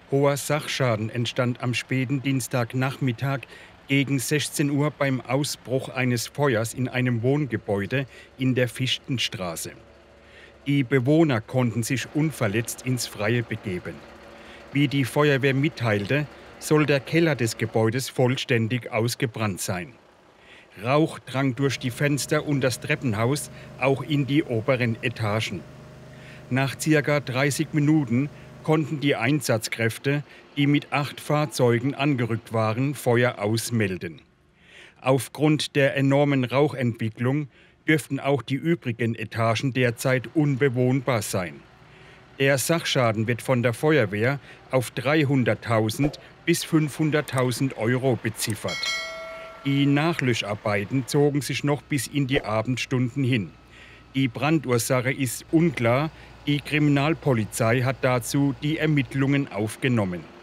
Hoher Sachschaden entstand am späten Dienstagnachmittag gegen 16 Uhr beim Ausbruch eines Feuers in einem Wohngebäude in der Fichtenstraße. Die Bewohner konnten sich unverletzt ins Freie begeben. Wie die Feuerwehr mitteilte, soll der Keller des Gebäudes vollständig ausgebrannt sein. Rauch drang durch die Fenster und das Treppenhaus auch in die oberen Etagen. Nach circa 30 Minuten konnten die Einsatzkräfte, die mit 8 Fahrzeugen angerückt waren, Feuer ausmelden. Aufgrund der enormen Rauchentwicklung dürften auch die übrigen Etagen derzeit unbewohnbar sein. Der Sachschaden wird von der Feuerwehr auf 300.000 bis 500.000 Euro beziffert. Die Nachlöscharbeiten zogen sich noch bis in die Abendstunden hin. Die Brandursache ist unklar. Die Kriminalpolizei hat dazu die Ermittlungen aufgenommen.